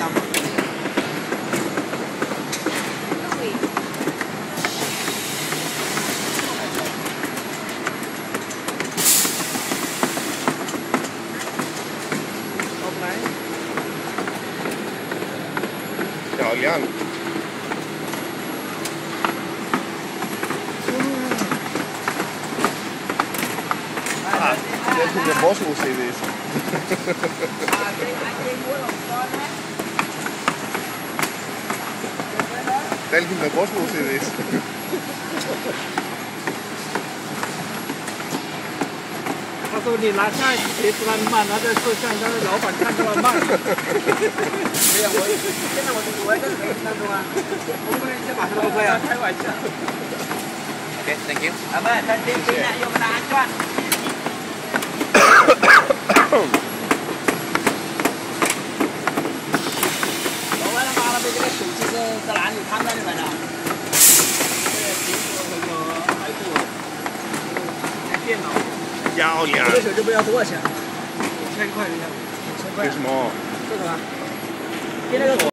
箱吗？ 漂亮。Del kun je bos hoe zit is. Del kun je bos hoe zit is. 他说你拿下鞋子慢慢，他在摄像，他的老板看出来慢。没有，现在我在这当中啊，我不能先马上 OK 啊，开玩笑。 OK, thank you. 阿妹，再听听啊，有没有安全？老外他妈的被这个手机是在哪里看到的呢？ 在苹果那个 iPhone， 电脑。 漂亮。 这个手机不要多少钱？ 5000块，你看。 为什么？ 这个吗？跟那个。